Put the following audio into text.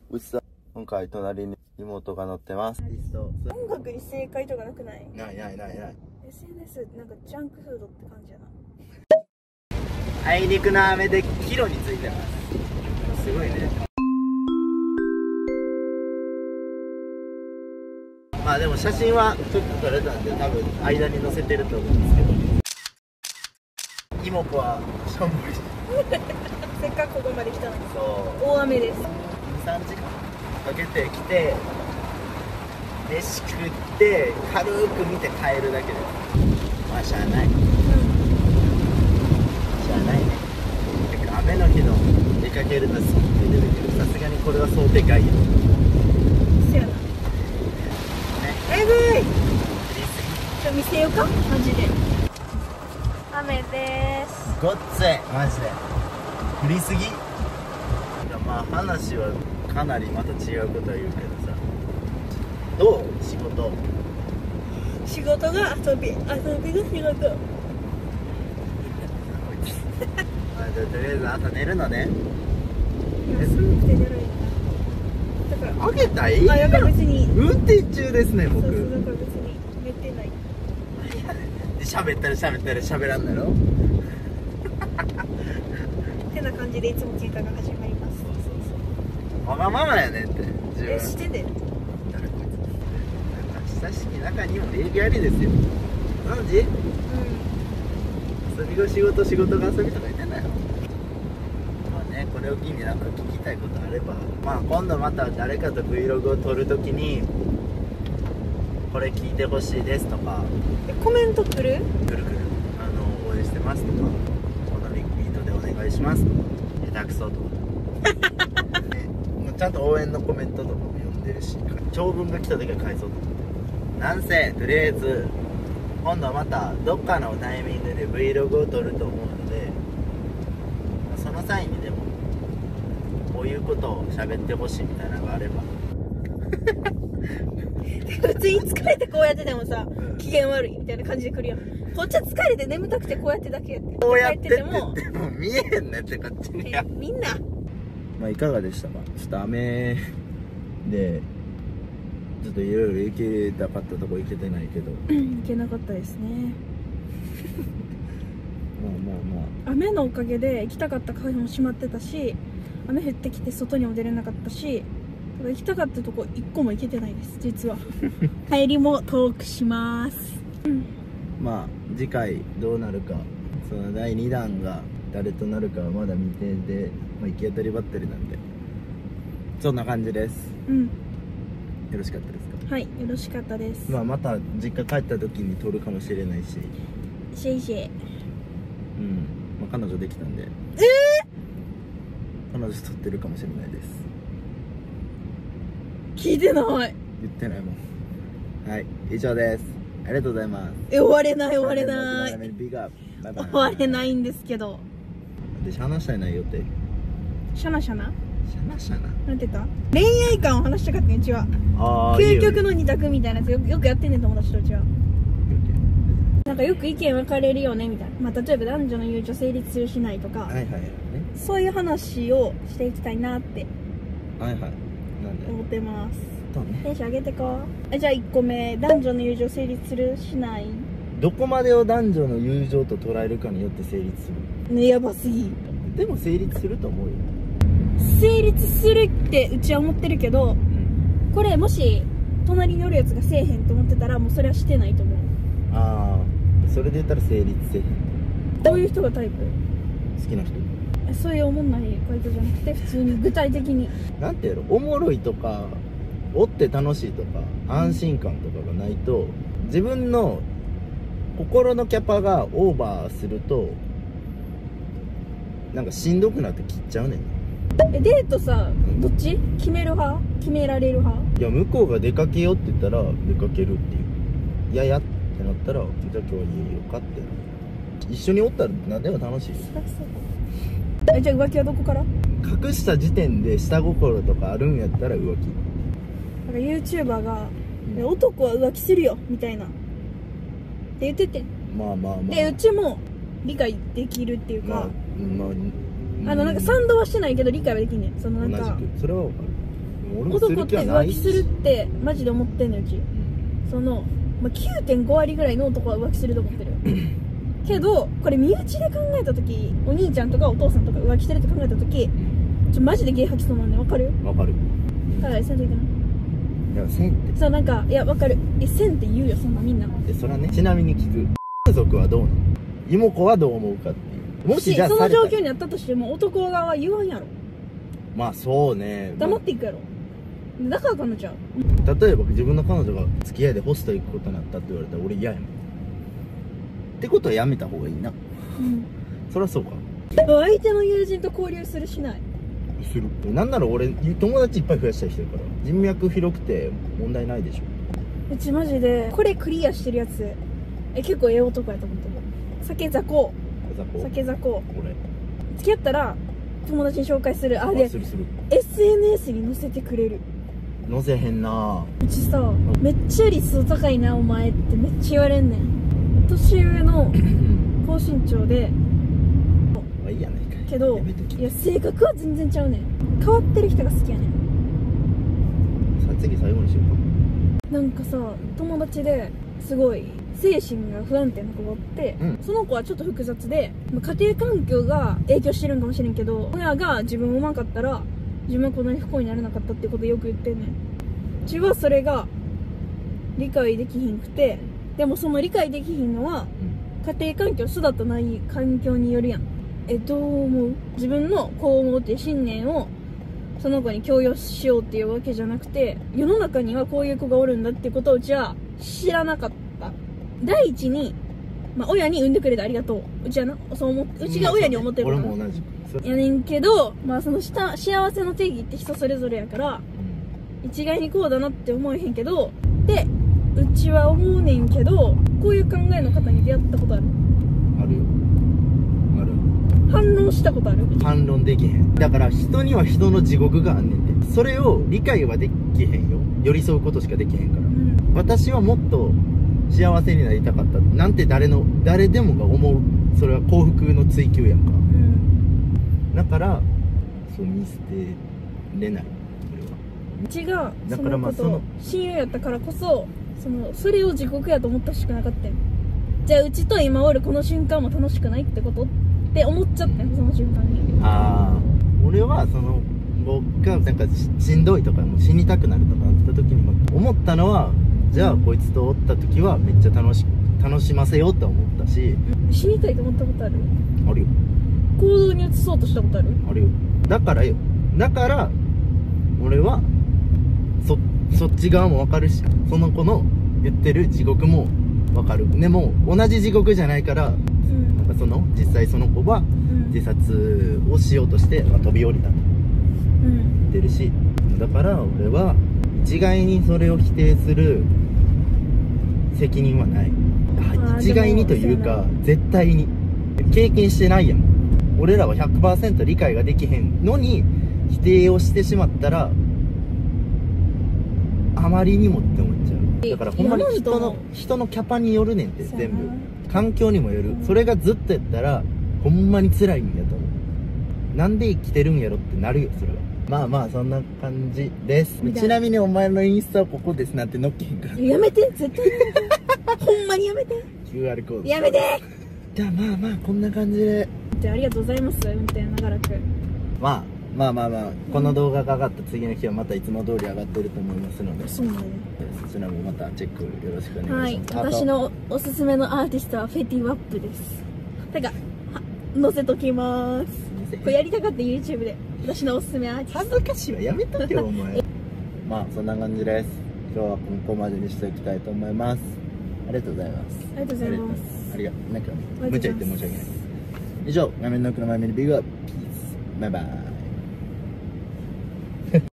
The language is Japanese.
うちさん、今回隣に妹が乗ってます。 音楽に正解とかなくない？ ない。 SNS なんかジャンクフードって感じやな。 あいにくの雨でキロについてます。すごいね。まあでも写真はちょっと撮れたんで、多分間に載せてると思うんですけど、妹子はしょんぼりせっかくここまで来たのに。 そう大雨です。 2、3時間かけて来て、飯食って軽く見て帰るだけです。まあしゃあない、しゃあないね。てか雨の日の出かけるのすっごい出てくる。さすがにこれは想定外や。 せやな。えぐい。ちょ見せようかマジで。雨でーす。 ごっついマジで降りすぎ。いやまあ話はかなりまた違うことは言うけどさ、どう仕事が遊びが仕事。 まあ、じゃあとりあえず朝寝るのね。 寒くて寝ないんだ。だからあげたい。 あ、だから別に運転中ですね僕。 そうだから別に寝てない。 で喋ったら喋らんだろってな感じでいつも喧嘩が始まります。 わがままやねんって自分。 してで誰こいつ。親しき中にも礼儀ありですよ。何時？遊びが仕事、仕事が遊びとか言ってんだよ。まあね、これを機になんか聞きたいことあれば、まあ今度また誰かと Vlog を撮るときにこれ聞いてほしいですとか、 コメント来る？ くるくる応援してますとか、このリピートでお願いしますとか、下手くそとかね、もうちゃんと応援のコメントとかも読んでるし、長文が来た時は返そうと思って。なんせとりあえず今度またどっかのタイミングで Vlog を撮ると思うので、その際にでもこういうことを喋ってほしいみたいなのがあれば普通に疲れてこうやってでもさ、機嫌悪いみたいな感じで来るやん。こっちは疲れて眠たくてこうやってだけやって。 こうやってっても見えへんねってこっちには。 みんなまあいかがでしたか。ちょっと雨でちょっといろいろ行けたかったとこ行けてないけど行けなかったですね。 まあ雨のおかげで行きたかったカフェも閉まってたし、雨降ってきて外にも出れなかったし、行きたかったとこ一個も行けてないです実は。帰りもトークします。 まあ次回どうなるか、その第2弾が誰となるかはまだ未定で、まあ、行き当たりばったりなんでそんな感じです。よろしかったですか。 はい、よろしかったです。 まあまた実家帰った時に撮るかもしれないし、 シェイシェイ。 まあ、彼女できたんで、彼女と撮ってるかもしれないです。 聞いてない。 言ってないもん。はい、以上です。ありがとうございます。 終われない。 ビッグアップ。バイバイ。 終われないんですけど。 で話したい内容ってシャナなんて言った？恋愛観を話したかったねうちは。究極の二択みたいなやつよくやってんねん友達とうちは。なんかよく意見分かれるよねみたいな、まあ、例えば男女の友情成立するしないとか、そういう話をしていきたいなって思ってます。テンション上げてこう。じゃあ1個目、男女の友情成立するしない。 どこまでを男女の友情と捉えるかによって成立するね。やばすぎ。 でも成立すると思うよ。 成立するってうちは思ってるけど、これもし隣におるやつがせえへんと思ってたらもうそれはしてないと思う。 ああ、それで言ったら成立せえへん。 どういう人がタイプ？ 好きな人。 そういうおもんない回答じゃなくて普通に具体的になんてやろ、おもろいとかおって楽しいとか安心感とかがないと、自分の心のキャパがオーバーするとなんかしんどくなって切っちゃうねん。 デートさ、どっち？決める派？決められる派？ いや、向こうが出かけようって言ったら出かけるっていう。いやいやってなったら、じゃあ今日は家よかって。一緒におったら何でも楽しいよ。 じゃあ浮気はどこから？ 隠した時点で下心とかあるんやったら浮気。 なんか YouTuber が、男は浮気するよみたいなって言ってて、 まあでうちも理解できるっていうか、 なんか賛同はしてないけど理解はできんねん。そのなんか同じくそれは分かる。 男って浮気するってマジで思ってんのようち。その、9.5 割ぐらいの男は浮気すると思ってるけど、これ身内で考えた時、お兄ちゃんとかお父さんとか浮気してるって考えた時、マジでゲー吐きそうなんで、わかる？ わかる。 だからせんといてな。 いや、せんって。 そう、なんか、いや、わかる。せんって言うよ、そんなみんな。 それはね、ちなみに聞く。家族はどうなの？妹子はどう思うかっていう。もしじゃあその状況になったとしても、男側は言わんやろ。 まあそうね。 黙っていくやろ。だから彼女は。 例えば自分の彼女が付き合いでホスト行くことになったって言われたら俺嫌やもん。ってことはやめた方がいいな。そりゃそうか。 相手の友人と交流するしない？ する。なんなら俺友達いっぱい増やしたりしてるから人脈広くて問題ないでしょ。 うちマジでこれクリアしてるやつ結構ええ男やと思ってる。酒雑魚。酒雑魚。 俺付き合ったら友達に紹介する。あれ SNS に載せてくれる。 載せへんな。 うちさ、めっちゃ理想高いなお前ってめっちゃ言われんねん。年上の高身長でいいやないかいけど、いや性格は全然ちゃうねん。変わってる人が好きやねん。 さあ次最後にしようか。 なんかさ、友達ですごい精神が不安定な子がおって、その子はちょっと複雑で、家庭環境が影響してるんかもしれんけど、親が自分をうまかったら自分はこんなに不幸になれなかったってことよく言ってんねん。うちはそれが理解できひんくて、でもその理解できひんのは家庭環境、育ったない環境によるやん。どう思う？自分のこう思うっていう信念をその子に強要しようっていうわけじゃなくて、世の中にはこういう子がおるんだっていうことをうちは知らなかった。第一に、親に産んでくれてありがとう。うちはな、そう思って、うちが親に思ってること俺も同じやねんけど、その幸せの定義って人それぞれやから、一概にこうだなって思えへんけど、で、うちは思うねんけど、こういう考えの方に出会ったことある？ あるよ。ある。 反論したことある？ 反論できへん。だから人には人の地獄があんねんて。それを理解はできへんよ。寄り添うことしかできへんから。私はもっと幸せになりたかったなんて誰でもが思う。それは幸福の追求やんか。だからそう見捨てれない。 うちがそのこと親友やったからこそ、それを地獄やと思ってほしくなかったん。じゃあうちと今おるこの瞬間も楽しくないってことって思っちゃったん、その瞬間に。 俺は僕がなんかしんどいとかもう死にたくなるとかなった時に思ったのは、じゃあこいつとおった時はめっちゃ楽しませようって思ったし。 死にたいと思ったことある？ あるよ。 行動に移そうとしたことある？ あるよ。だから俺はそっち側も分かるし、その子の言ってる地獄も分かる。でも同じ地獄じゃないから、なんか実際その子は自殺をしようとして飛び降りたと言ってるし、だから俺は一概にそれを否定する責任はない。一概にというか絶対に経験してないやん。俺らは 100% 理解ができへんのに否定をしてしまったらあまりにもって思っちゃう。だからほんまに人のキャパによるねんって。全部環境にもよる。それがずっとやったらほんまに辛いんやと思う。なんで生きてるんやろってなるよ。それはそんな感じです。ちなみにお前のインスタはここですなんて載っけへんから。 やめて、絶対やめて。ほんまにやめて。 QR コードやめて。 じゃあこんな感じで。 じゃあありがとうございます。運転長らく。 この動画が上がった次の日はまたいつも通り上がってると思いますので、 そうなんだね。 そちらもまたチェックよろしくお願いします。 私のおすすめのアーティストはフェティワップです。載せときます。これやりたかった YouTube で。私のおすすめアーティスト。 恥ずかしいわ、やめとけよお前。そんな感じです。今日はここまでにしておきたいと思います。ありがとうございます。 ありがとうございます。 なんか無茶言って申し訳ない。以上、画面の奥の前面にビッグアップ。ピース。バイバイ。